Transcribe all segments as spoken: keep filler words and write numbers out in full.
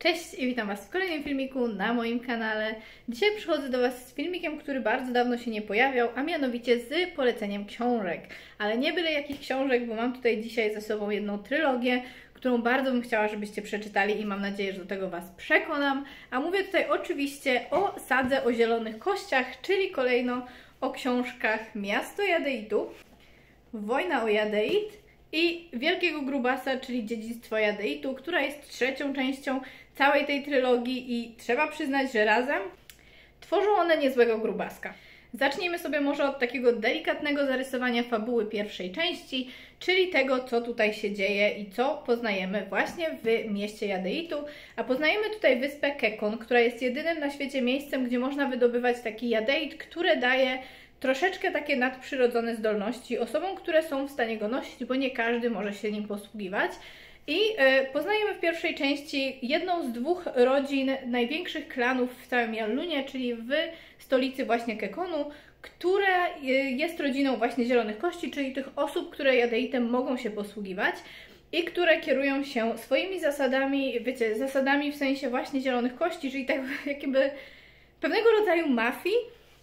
Cześć i witam Was w kolejnym filmiku na moim kanale. Dzisiaj przychodzę do Was z filmikiem, który bardzo dawno się nie pojawiał, a mianowicie z poleceniem książek. Ale nie byle jakich książek, bo mam tutaj dzisiaj ze sobą jedną trylogię, którą bardzo bym chciała, żebyście przeczytali i mam nadzieję, że do tego Was przekonam. A mówię tutaj oczywiście o Sadze o zielonych kościach, czyli kolejno o książkach Miasto Jadeitu, Wojna o Jadeit i Wielkiego Grubasa, czyli Dziedzictwo Jadeitu, która jest trzecią częścią całej tej trylogii i trzeba przyznać, że razem tworzą one niezłego grubaska. Zacznijmy sobie może od takiego delikatnego zarysowania fabuły pierwszej części, czyli tego, co tutaj się dzieje i co poznajemy właśnie w mieście Jadeitu. A poznajemy tutaj wyspę Kekon, która jest jedynym na świecie miejscem, gdzie można wydobywać taki jadeit, które daje troszeczkę takie nadprzyrodzone zdolności osobom, które są w stanie go nosić, bo nie każdy może się nim posługiwać. I y, poznajemy w pierwszej części jedną z dwóch rodzin największych klanów w całym Janlunie, czyli w stolicy właśnie Kekonu, która y, jest rodziną właśnie Zielonych Kości, czyli tych osób, które jadeitem mogą się posługiwać i które kierują się swoimi zasadami, wiecie, zasadami w sensie właśnie Zielonych Kości, czyli tak jakby pewnego rodzaju mafii,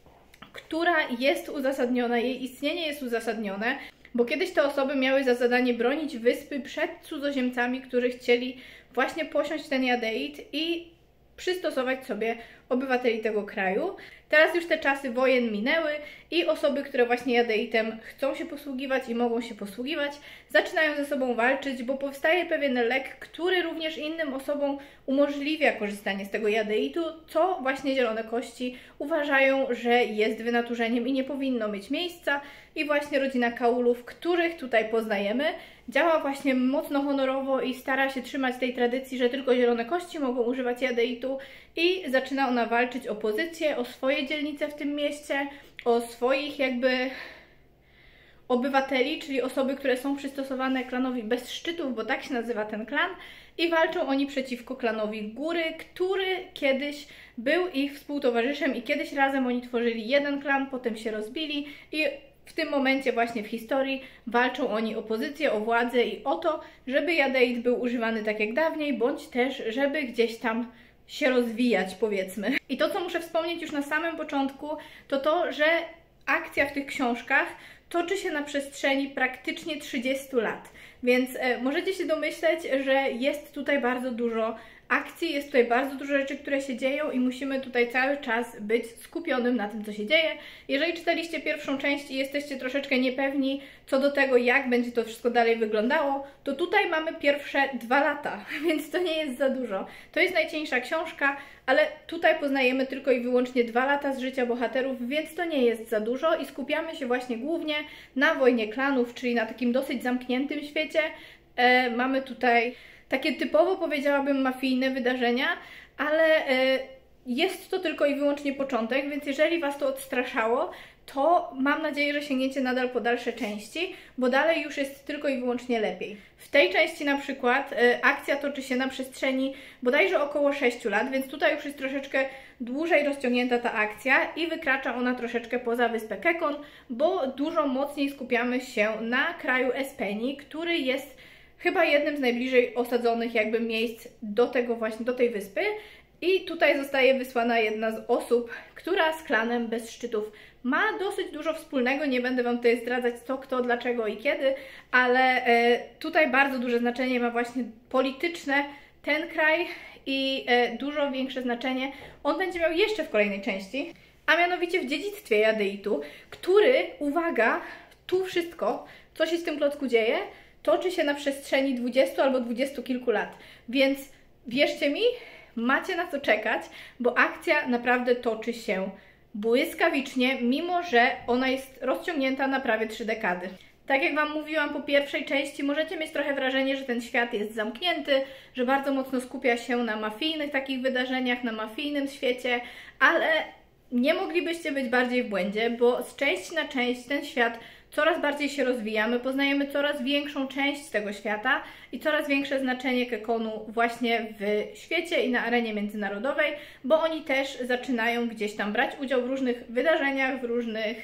która jest uzasadniona, jej istnienie jest uzasadnione, bo kiedyś te osoby miały za zadanie bronić wyspy przed cudzoziemcami, którzy chcieli właśnie posiąść ten jadeit i przystosować sobie obywateli tego kraju. Teraz już te czasy wojen minęły i osoby, które właśnie jadeitem chcą się posługiwać i mogą się posługiwać, zaczynają ze sobą walczyć, bo powstaje pewien lek, który również innym osobom umożliwia korzystanie z tego jadeitu, co właśnie Zielone Kości uważają, że jest wynaturzeniem i nie powinno mieć miejsca. I właśnie rodzina Kaulów, których tutaj poznajemy, działa właśnie mocno honorowo i stara się trzymać tej tradycji, że tylko Zielone Kości mogą używać jadeitu i zaczyna ona walczyć o pozycję, o swoje dzielnice w tym mieście, o swoich jakby obywateli, czyli osoby, które są przystosowane klanowi bez szczytów, bo tak się nazywa ten klan, i walczą oni przeciwko klanowi Góry, który kiedyś był ich współtowarzyszem i kiedyś razem oni tworzyli jeden klan, potem się rozbili i w tym momencie właśnie w historii walczą oni o pozycję, o władzę i o to, żeby jadeit był używany tak jak dawniej, bądź też, żeby gdzieś tam się rozwijać, powiedzmy. I to, co muszę wspomnieć już na samym początku, to to, że akcja w tych książkach toczy się na przestrzeni praktycznie trzydziestu lat. Więc e, możecie się domyśleć, że jest tutaj bardzo dużo akcji, jest tutaj bardzo dużo rzeczy, które się dzieją i musimy tutaj cały czas być skupionym na tym, co się dzieje. Jeżeli czytaliście pierwszą część i jesteście troszeczkę niepewni co do tego, jak będzie to wszystko dalej wyglądało, to tutaj mamy pierwsze dwa lata, więc to nie jest za dużo. To jest najcieńsza książka, ale tutaj poznajemy tylko i wyłącznie dwa lata z życia bohaterów, więc to nie jest za dużo i skupiamy się właśnie głównie na wojnie klanów, czyli na takim dosyć zamkniętym świecie. E, mamy tutaj takie typowo, powiedziałabym, mafijne wydarzenia, ale y, jest to tylko i wyłącznie początek, więc jeżeli Was to odstraszało, to mam nadzieję, że sięgniecie nadal po dalsze części, bo dalej już jest tylko i wyłącznie lepiej. W tej części na przykład y, akcja toczy się na przestrzeni bodajże około sześciu lat, więc tutaj już jest troszeczkę dłużej rozciągnięta ta akcja i wykracza ona troszeczkę poza wyspę Kekon, bo dużo mocniej skupiamy się na kraju Espenii, który jest chyba jednym z najbliżej osadzonych jakby miejsc do tego właśnie, do tej wyspy. I tutaj zostaje wysłana jedna z osób, która z klanem bez szczytów ma dosyć dużo wspólnego. Nie będę Wam tutaj zdradzać co, kto, dlaczego i kiedy, ale e, tutaj bardzo duże znaczenie ma właśnie polityczne ten kraj i e, dużo większe znaczenie on będzie miał jeszcze w kolejnej części, a mianowicie w dziedzictwie Jadeitu, który, uwaga, tu wszystko, co się z tym klocku dzieje, toczy się na przestrzeni dwudziestu albo dwudziestu kilku lat, więc wierzcie mi, macie na co czekać, bo akcja naprawdę toczy się błyskawicznie, mimo że ona jest rozciągnięta na prawie trzy dekady. Tak jak Wam mówiłam po pierwszej części, możecie mieć trochę wrażenie, że ten świat jest zamknięty, że bardzo mocno skupia się na mafijnych takich wydarzeniach, na mafijnym świecie, ale nie moglibyście być bardziej w błędzie, bo z części na część ten świat coraz bardziej się rozwija, my poznajemy coraz większą część tego świata i coraz większe znaczenie Kekonu właśnie w świecie i na arenie międzynarodowej, bo oni też zaczynają gdzieś tam brać udział w różnych wydarzeniach, w różnych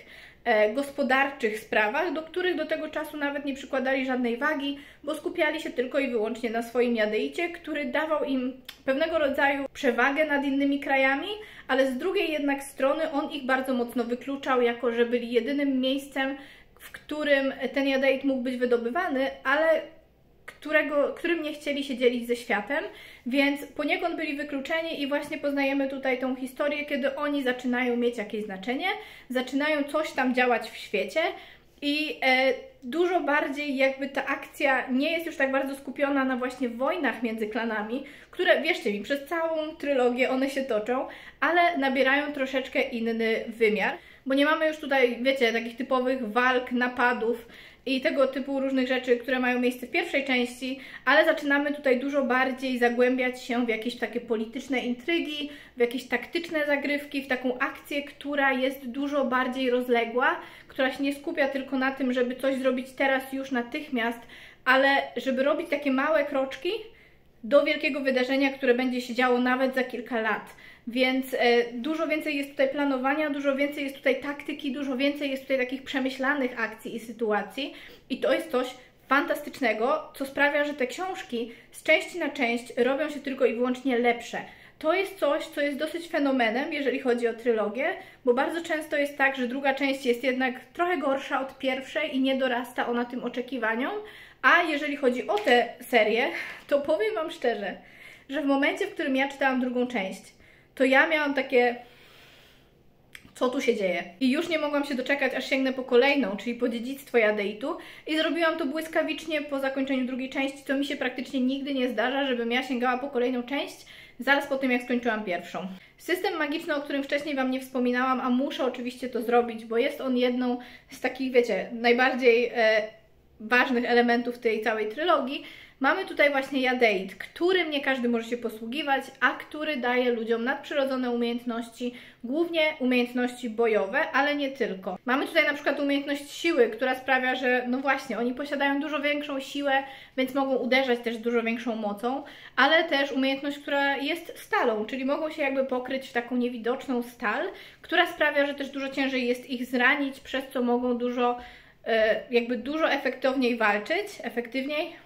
e, gospodarczych sprawach, do których do tego czasu nawet nie przykładali żadnej wagi, bo skupiali się tylko i wyłącznie na swoim jadeicie, który dawał im pewnego rodzaju przewagę nad innymi krajami, ale z drugiej jednak strony on ich bardzo mocno wykluczał, jako że byli jedynym miejscem, w którym ten jadeit mógł być wydobywany, ale którego, którym nie chcieli się dzielić ze światem, więc poniekąd byli wykluczeni i właśnie poznajemy tutaj tą historię, kiedy oni zaczynają mieć jakieś znaczenie, zaczynają coś tam działać w świecie i e, dużo bardziej jakby ta akcja nie jest już tak bardzo skupiona na właśnie wojnach między klanami, które, wierzcie mi, przez całą trylogię one się toczą, ale nabierają troszeczkę inny wymiar, bo nie mamy już tutaj, wiecie, takich typowych walk, napadów i tego typu różnych rzeczy, które mają miejsce w pierwszej części, ale zaczynamy tutaj dużo bardziej zagłębiać się w jakieś takie polityczne intrygi, w jakieś taktyczne zagrywki, w taką akcję, która jest dużo bardziej rozległa, która się nie skupia tylko na tym, żeby coś zrobić teraz już natychmiast, ale żeby robić takie małe kroczki do wielkiego wydarzenia, które będzie się działo nawet za kilka lat. Więc e, dużo więcej jest tutaj planowania, dużo więcej jest tutaj taktyki, dużo więcej jest tutaj takich przemyślanych akcji i sytuacji i to jest coś fantastycznego, co sprawia, że te książki z części na część robią się tylko i wyłącznie lepsze. To jest coś, co jest dosyć fenomenem, jeżeli chodzi o trylogię, bo bardzo często jest tak, że druga część jest jednak trochę gorsza od pierwszej i nie dorasta ona tym oczekiwaniom, a jeżeli chodzi o tę serię, to powiem Wam szczerze, że w momencie, w którym ja czytałam drugą część, to ja miałam takie, co tu się dzieje? I już nie mogłam się doczekać, aż sięgnę po kolejną, czyli po dziedzictwo jadeitu i zrobiłam to błyskawicznie po zakończeniu drugiej części, co mi się praktycznie nigdy nie zdarza, żebym ja sięgała po kolejną część zaraz po tym, jak skończyłam pierwszą. System magiczny, o którym wcześniej Wam nie wspominałam, a muszę oczywiście to zrobić, bo jest on jedną z takich, wiecie, najbardziej e, ważnych elementów tej całej trylogii. Mamy tutaj właśnie jadeit, którym nie każdy może się posługiwać, a który daje ludziom nadprzyrodzone umiejętności, głównie umiejętności bojowe, ale nie tylko. Mamy tutaj na przykład umiejętność siły, która sprawia, że no właśnie, oni posiadają dużo większą siłę, więc mogą uderzać też z dużo większą mocą, ale też umiejętność, która jest stalą, czyli mogą się jakby pokryć w taką niewidoczną stal, która sprawia, że też dużo ciężej jest ich zranić, przez co mogą dużo, jakby dużo efektowniej walczyć, efektywniej.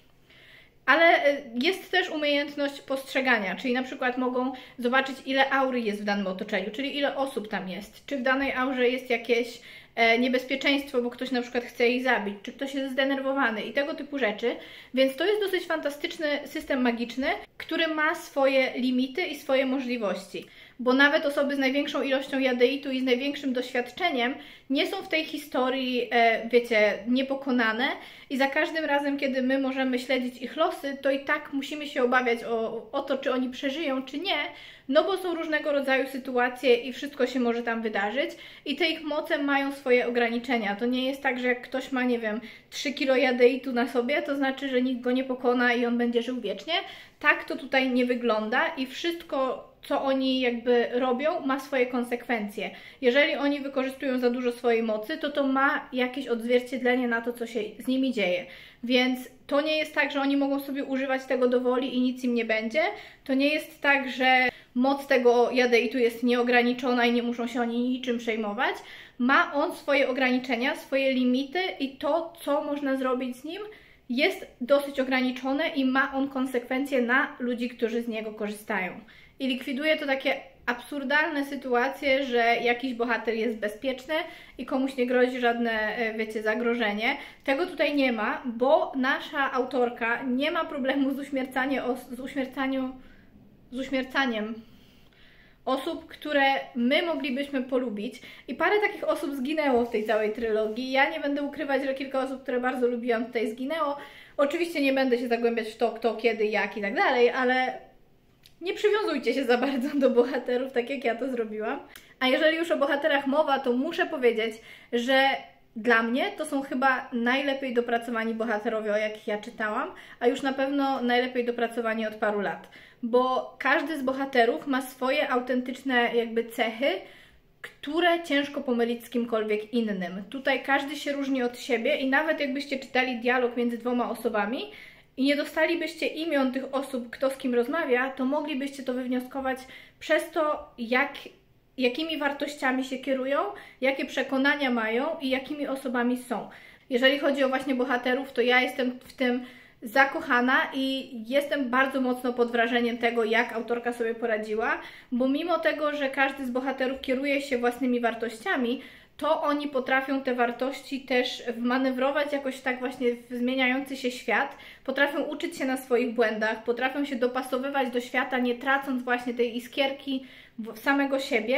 Ale jest też umiejętność postrzegania, czyli na przykład mogą zobaczyć, ile aury jest w danym otoczeniu, czyli ile osób tam jest, czy w danej aurze jest jakieś niebezpieczeństwo, bo ktoś na przykład chce ich zabić, czy ktoś jest zdenerwowany i tego typu rzeczy. Więc to jest dosyć fantastyczny system magiczny, który ma swoje limity i swoje możliwości. Bo nawet osoby z największą ilością jadeitu i z największym doświadczeniem nie są w tej historii, e, wiecie, niepokonane i za każdym razem, kiedy my możemy śledzić ich losy, to i tak musimy się obawiać o, o to, czy oni przeżyją, czy nie, no bo są różnego rodzaju sytuacje i wszystko się może tam wydarzyć i te ich moce mają swoje ograniczenia. To nie jest tak, że jak ktoś ma, nie wiem, trzy kilo jadeitu na sobie, to znaczy, że nikt go nie pokona i on będzie żył wiecznie. Tak to tutaj nie wygląda i wszystko, co oni jakby robią, ma swoje konsekwencje. Jeżeli oni wykorzystują za dużo swojej mocy, to to ma jakieś odzwierciedlenie na to, co się z nimi dzieje. Więc to nie jest tak, że oni mogą sobie używać tego do woli i nic im nie będzie. To nie jest tak, że moc tego jadeitu jest nieograniczona i nie muszą się oni niczym przejmować. Ma on swoje ograniczenia, swoje limity i to, co można zrobić z nim, jest dosyć ograniczone i ma on konsekwencje na ludzi, którzy z niego korzystają. I likwiduje to takie absurdalne sytuacje, że jakiś bohater jest bezpieczny i komuś nie grozi żadne, wiecie, zagrożenie. Tego tutaj nie ma, bo nasza autorka nie ma problemu z uśmiercaniem, z uśmiercaniem, z uśmiercaniem osób, które my moglibyśmy polubić. I parę takich osób zginęło w tej całej trylogii. Ja nie będę ukrywać, że kilka osób, które bardzo lubiłam, tutaj zginęło. Oczywiście nie będę się zagłębiać w to, kto, kiedy, jak i tak dalej, ale nie przywiązujcie się za bardzo do bohaterów, tak jak ja to zrobiłam. A jeżeli już o bohaterach mowa, to muszę powiedzieć, że dla mnie to są chyba najlepiej dopracowani bohaterowie, o jakich ja czytałam, a już na pewno najlepiej dopracowani od paru lat. Bo każdy z bohaterów ma swoje autentyczne jakby cechy, które ciężko pomylić z kimkolwiek innym. Tutaj każdy się różni od siebie i nawet jakbyście czytali dialog między dwoma osobami i nie dostalibyście imion tych osób, kto z kim rozmawia, to moglibyście to wywnioskować przez to, jak jakimi wartościami się kierują, jakie przekonania mają i jakimi osobami są. Jeżeli chodzi o właśnie bohaterów, to ja jestem w tym zakochana i jestem bardzo mocno pod wrażeniem tego, jak autorka sobie poradziła, bo mimo tego, że każdy z bohaterów kieruje się własnymi wartościami, to oni potrafią te wartości też wmanewrować jakoś tak właśnie w zmieniający się świat, potrafią uczyć się na swoich błędach, potrafią się dopasowywać do świata, nie tracąc właśnie tej iskierki samego siebie.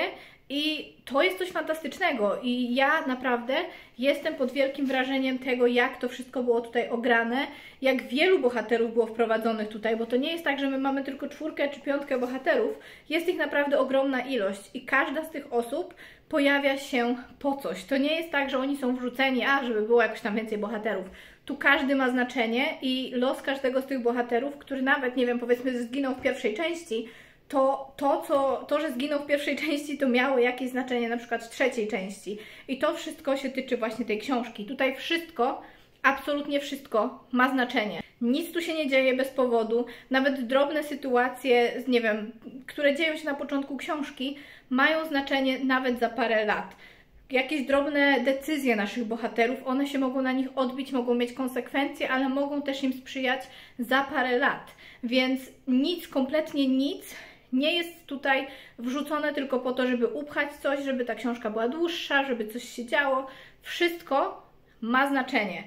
I to jest coś fantastycznego i ja naprawdę jestem pod wielkim wrażeniem tego, jak to wszystko było tutaj ograne, jak wielu bohaterów było wprowadzonych tutaj, bo to nie jest tak, że my mamy tylko czwórkę czy piątkę bohaterów, jest ich naprawdę ogromna ilość i każda z tych osób pojawia się po coś. To nie jest tak, że oni są wrzuceni, a żeby było jakoś tam więcej bohaterów. Tu każdy ma znaczenie i los każdego z tych bohaterów, który nawet, nie wiem, powiedzmy zginął w pierwszej części, to, to, co, to, że zginął w pierwszej części, to miało jakieś znaczenie na przykład w trzeciej części. I to wszystko się tyczy właśnie tej książki. Tutaj wszystko, absolutnie wszystko ma znaczenie. Nic tu się nie dzieje bez powodu. Nawet drobne sytuacje, nie wiem, które dzieją się na początku książki, mają znaczenie nawet za parę lat. Jakieś drobne decyzje naszych bohaterów, one się mogą na nich odbić, mogą mieć konsekwencje, ale mogą też im sprzyjać za parę lat. Więc nic, kompletnie nic nie jest tutaj wrzucone tylko po to, żeby upchać coś, żeby ta książka była dłuższa, żeby coś się działo. Wszystko ma znaczenie.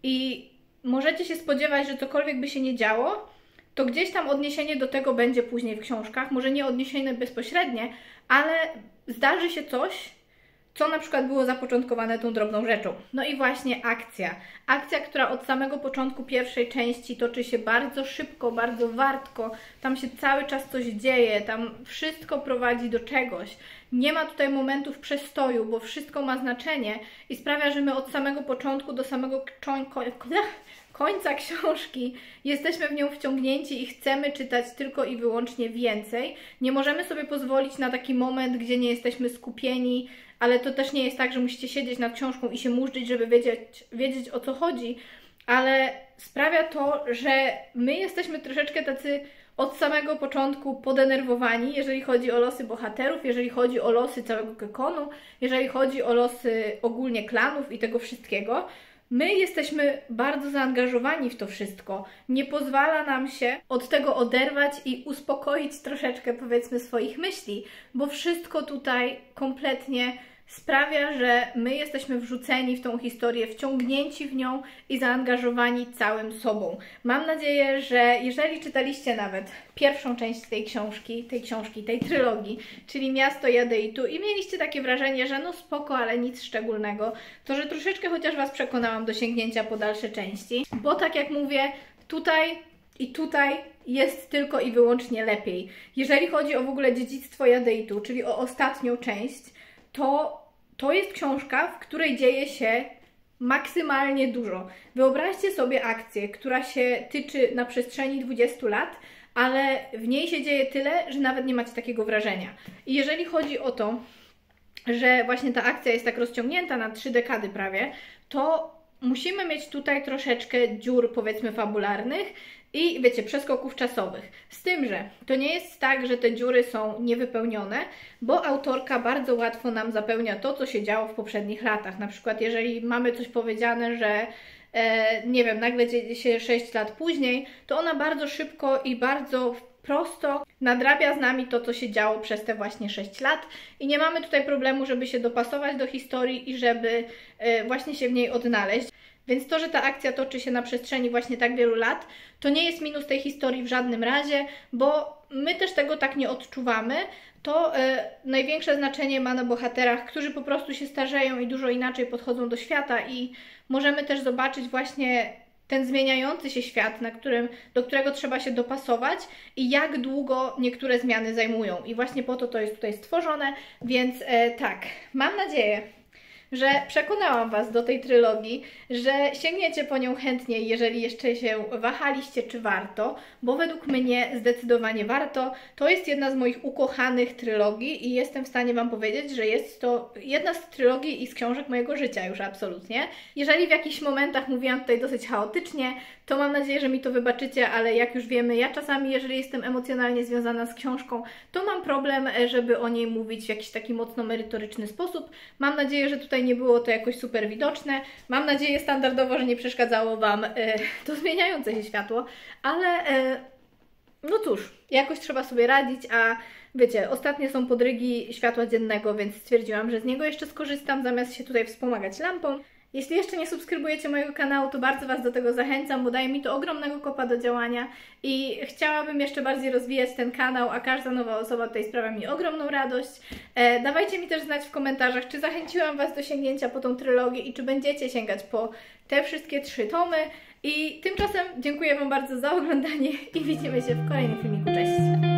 I możecie się spodziewać, że cokolwiek by się nie działo, to gdzieś tam odniesienie do tego będzie później w książkach. Może nie odniesienie bezpośrednie, ale zdarzy się coś, co na przykład było zapoczątkowane tą drobną rzeczą. No i właśnie akcja. Akcja, która od samego początku pierwszej części toczy się bardzo szybko, bardzo wartko. Tam się cały czas coś dzieje, tam wszystko prowadzi do czegoś. Nie ma tutaj momentów przestoju, bo wszystko ma znaczenie i sprawia, że my od samego początku do samego końca książki jesteśmy w nią wciągnięci i chcemy czytać tylko i wyłącznie więcej. Nie możemy sobie pozwolić na taki moment, gdzie nie jesteśmy skupieni, ale to też nie jest tak, że musicie siedzieć nad książką i się murzyć, żeby wiedzieć, wiedzieć o co chodzi, ale sprawia to, że my jesteśmy troszeczkę tacy od samego początku podenerwowani, jeżeli chodzi o losy bohaterów, jeżeli chodzi o losy całego Gekonu, jeżeli chodzi o losy ogólnie klanów i tego wszystkiego. My jesteśmy bardzo zaangażowani w to wszystko. Nie pozwala nam się od tego oderwać i uspokoić troszeczkę, powiedzmy, swoich myśli, bo wszystko tutaj kompletnie sprawia, że my jesteśmy wrzuceni w tą historię, wciągnięci w nią i zaangażowani całym sobą. Mam nadzieję, że jeżeli czytaliście nawet pierwszą część tej książki, tej książki, tej trylogii, czyli Miasto Jadeitu i mieliście takie wrażenie, że no spoko, ale nic szczególnego, to że troszeczkę chociaż Was przekonałam do sięgnięcia po dalsze części, bo tak jak mówię, tutaj i tutaj jest tylko i wyłącznie lepiej. Jeżeli chodzi o w ogóle dziedzictwo Jadeitu, czyli o ostatnią część, to to jest książka, w której dzieje się maksymalnie dużo. Wyobraźcie sobie akcję, która się tyczy na przestrzeni dwudziestu lat, ale w niej się dzieje tyle, że nawet nie macie takiego wrażenia. I jeżeli chodzi o to, że właśnie ta akcja jest tak rozciągnięta na trzy dekady prawie, to musimy mieć tutaj troszeczkę dziur, powiedzmy, fabularnych i, wiecie, przeskoków czasowych. Z tym, że to nie jest tak, że te dziury są niewypełnione, bo autorka bardzo łatwo nam zapełnia to, co się działo w poprzednich latach. Na przykład, jeżeli mamy coś powiedziane, że e, nie wiem, nagle dzieje się sześć lat później, to ona bardzo szybko i bardzo prosto nadrabia z nami to, co się działo przez te właśnie sześć lat i nie mamy tutaj problemu, żeby się dopasować do historii i żeby e, właśnie się w niej odnaleźć. Więc to, że ta akcja toczy się na przestrzeni właśnie tak wielu lat, to nie jest minus tej historii w żadnym razie, bo my też tego tak nie odczuwamy. To e, największe znaczenie ma na bohaterach, którzy po prostu się starzeją i dużo inaczej podchodzą do świata i możemy też zobaczyć właśnie ten zmieniający się świat, na którym, do którego trzeba się dopasować i jak długo niektóre zmiany zajmują. I właśnie po to to jest tutaj stworzone, więc e, tak, mam nadzieję, że przekonałam Was do tej trylogii, że sięgniecie po nią chętnie, jeżeli jeszcze się wahaliście, czy warto, bo według mnie zdecydowanie warto. To jest jedna z moich ukochanych trylogii i jestem w stanie Wam powiedzieć, że jest to jedna z trylogii i z książek mojego życia już absolutnie. Jeżeli w jakichś momentach mówiłam tutaj dosyć chaotycznie, to mam nadzieję, że mi to wybaczycie, ale jak już wiemy, ja czasami, jeżeli jestem emocjonalnie związana z książką, to mam problem, żeby o niej mówić w jakiś taki mocno merytoryczny sposób. Mam nadzieję, że tutaj nie było to jakoś super widoczne. Mam nadzieję standardowo, że nie przeszkadzało Wam e, to zmieniające się światło, ale e, no cóż, jakoś trzeba sobie radzić, a wiecie, ostatnie są podrygi światła dziennego, więc stwierdziłam, że z niego jeszcze skorzystam, zamiast się tutaj wspomagać lampą. Jeśli jeszcze nie subskrybujecie mojego kanału, to bardzo Was do tego zachęcam, bo daje mi to ogromnego kopa do działania i chciałabym jeszcze bardziej rozwijać ten kanał, a każda nowa osoba tutaj sprawia mi ogromną radość. E, dawajcie mi też znać w komentarzach, czy zachęciłam Was do sięgnięcia po tą trylogię i czy będziecie sięgać po te wszystkie trzy tomy. I tymczasem dziękuję Wam bardzo za oglądanie i widzimy się w kolejnym filmiku. Cześć!